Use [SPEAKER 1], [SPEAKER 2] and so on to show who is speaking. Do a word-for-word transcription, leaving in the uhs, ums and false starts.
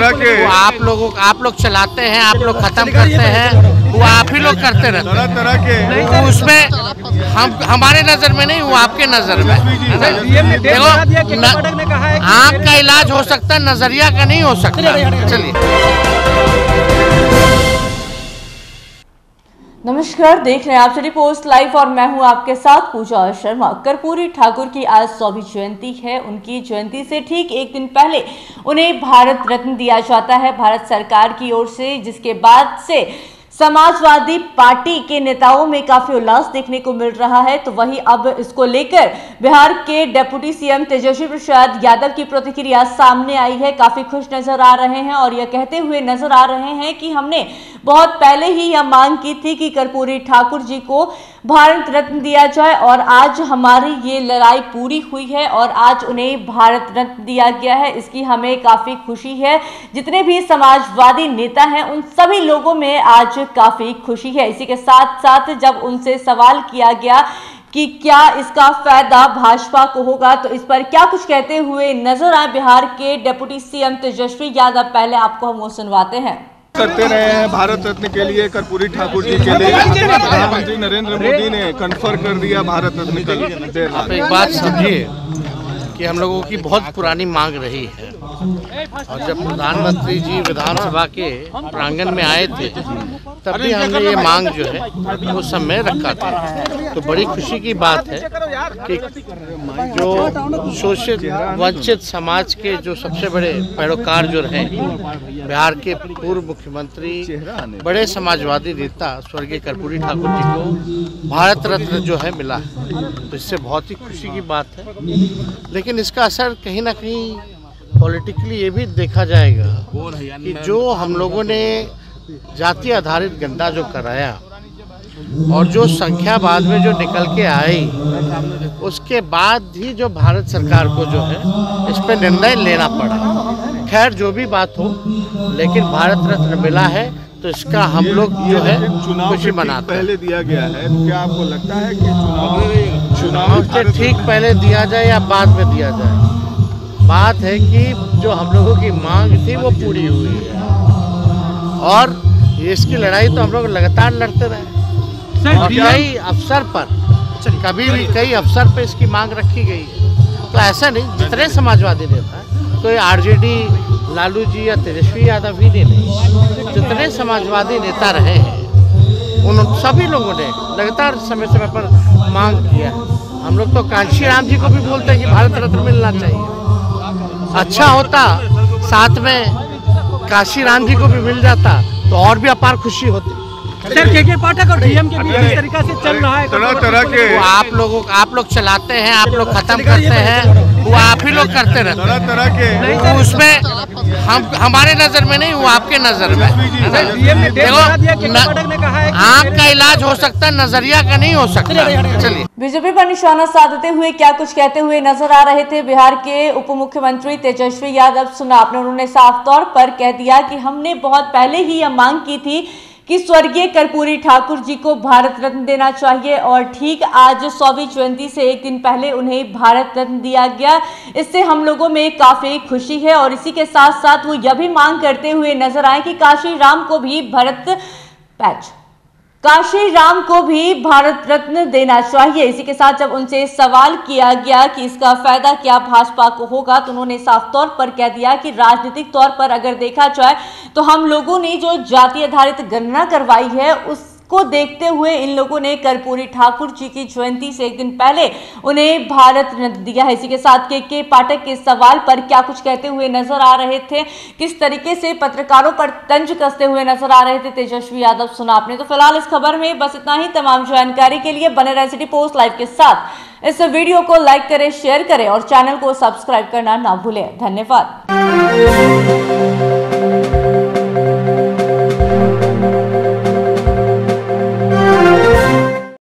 [SPEAKER 1] तरह के
[SPEAKER 2] वो आप लोगों आप लोग चलाते हैं, आप लोग खत्म करते हैं, वो आप ही लोग करते रहते हैं।
[SPEAKER 1] तरह तरह के
[SPEAKER 2] तो उसमें हम हमारे नजर में नहीं, वो आपके नजर में। देखो, आँख का इलाज हो सकता है, नजरिया का नहीं हो सकता। चलिए।
[SPEAKER 3] नमस्कार, देख रहे हैं आप सिटी पोस्ट लाइव और मैं हूं आपके साथ पूजा शर्मा। कर्पूरी ठाकुर की आज सौवीं जयंती है। उनकी जयंती से ठीक एक दिन पहले उन्हें भारत रत्न दिया जाता है भारत सरकार की ओर से, जिसके बाद से समाजवादी पार्टी के नेताओं में काफी उल्लास देखने को मिल रहा है। तो वहीं अब इसको लेकर बिहार के डिप्टी सीएम तेजस्वी प्रसाद यादव की प्रतिक्रिया सामने आई है। काफी खुश नजर आ रहे हैं और यह कहते हुए नजर आ रहे हैं कि हमने बहुत पहले ही यह मांग की थी कि कर्पूरी ठाकुर जी को भारत रत्न दिया जाए और आज हमारी ये लड़ाई पूरी हुई है और आज उन्हें भारत रत्न दिया गया है। इसकी हमें काफी खुशी है। जितने भी समाजवादी नेता हैं उन सभी लोगों में आज काफी खुशी है। इसी के साथ साथ जब उनसे सवाल किया गया कि क्या इसका फायदा भाजपा को होगा, तो इस पर क्या कुछ कहते हुए नजर आए बिहार के डिप्टी सीएम तेजस्वी यादव, पहले आपको हम वो सुनवाते हैं।
[SPEAKER 1] करते रहे हैं भारत रत्न के लिए, कर्पूरी ठाकुर जी के लिए प्रधानमंत्री नरेंद्र मोदी ने कन्फर्म कर दिया भारत रत्न कल।
[SPEAKER 2] आप एक बात समझिए कि हम लोगों की बहुत पुरानी मांग रही है और जब प्रधानमंत्री जी विधानसभा के प्रांगण में आए थे तब भी हमने ये मांग जो है उस समय रखा था। तो बड़ी खुशी की बात है कि जो शोषित वंचित समाज के जो सबसे बड़े पैरोकार जो रहे, बिहार के पूर्व मुख्यमंत्री, बड़े समाजवादी नेता स्वर्गीय कर्पूरी ठाकुर जी को भारत रत्न जो है मिला है। तो इससे बहुत ही खुशी की बात है। लेकिन इसका असर कहीं ना कहीं पॉलिटिकली ये भी देखा जाएगा कि जो हम लोगों ने जाति आधारित गंदा जो कराया और जो संख्या बाद में जो निकल के आई, उसके बाद ही जो भारत सरकार को जो है इस पर निर्णय लेना पड़ा। खैर जो भी बात हो, लेकिन भारत रत्न मिला है तो इसका हम लोग जो है खुशी मनाते हैं।
[SPEAKER 1] पहले दिया गया है, तो क्या आपको लगता है कि चुनाव
[SPEAKER 2] चुनाव से ठीक पहले दिया जाए या बाद में दिया जाए, बात है कि जो हम लोगों की मांग थी वो पूरी हुई है और इसकी लड़ाई तो हम लोग लगातार लड़ते रहे और कई अवसर पर, कभी भी कई अवसर पर इसकी मांग रखी गई है। तो ऐसा नहीं, जितने समाजवादी नेता हैं, कोई आरजेडी लालू जी या तेजस्वी यादव ही ने नहीं, जितने समाजवादी नेता रहे हैं उन सभी लोगों ने लगातार समय समय पर मांग किया है। हम लोग तो कांशी राम जी को भी बोलते हैं कि भारत रत्न मिलना चाहिए। अच्छा होता साथ में काशी राम जी को भी मिल जाता तो और भी अपार खुशी होती।
[SPEAKER 4] सर, के के पाठक और डीएम के बीच किस तरीका से चल रहा है?
[SPEAKER 1] तरह तरह के
[SPEAKER 2] वो आप लोगों आप लोग चलाते हैं, आप लोग खत्म करते हैं, वो आप ही लोग करते रहते हैं।
[SPEAKER 1] तरह तरह के
[SPEAKER 2] तो उसमें हम हमारे नजर में नहीं, वो आपके नजर में। देखो, आँख का इलाज हो सकता है, नजरिया का नहीं हो सकता। चलिए।
[SPEAKER 3] बीजेपी पर निशाना साधते हुए क्या कुछ कहते हुए नजर आ रहे थे बिहार के उप मुख्यमंत्री तेजस्वी यादव, सुना आपने। उन्होंने साफ तौर पर कह दिया कि हमने बहुत पहले ही यह मांग की थी कि स्वर्गीय कर्पूरी ठाकुर जी को भारत रत्न देना चाहिए और ठीक आज सौवीं जयंती से एक दिन पहले उन्हें भारत रत्न दिया गया। इससे हम लोगों में काफी खुशी है और इसी के साथ साथ वो यह भी मांग करते हुए नजर आए कि काशी राम को भी भारत पैच काशी राम को भी भारत रत्न देना चाहिए। इसी के साथ जब उनसे सवाल किया गया कि इसका फायदा क्या भाजपा को होगा, तो उन्होंने साफ तौर पर कह दिया कि राजनीतिक तौर पर अगर देखा जाए तो हम लोगों ने जो जाति आधारित गणना करवाई है उस को देखते हुए इन लोगों ने कर्पूरी ठाकुर जी की जयंती से एक दिन पहले उन्हें भारत रत्न दिया है। इसी के साथ के के पाठक के सवाल पर क्या कुछ कहते हुए नजर आ रहे थे, किस तरीके से पत्रकारों पर तंज कसते हुए नजर आ रहे थे तेजस्वी यादव, सुना आपने। तो फिलहाल इस खबर में बस इतना ही। तमाम जानकारी के लिए बने रहे सिटी पोस्ट लाइव के साथ। इस वीडियो को लाइक करें, शेयर करें और चैनल को सब्सक्राइब करना ना भूलें। धन्यवाद।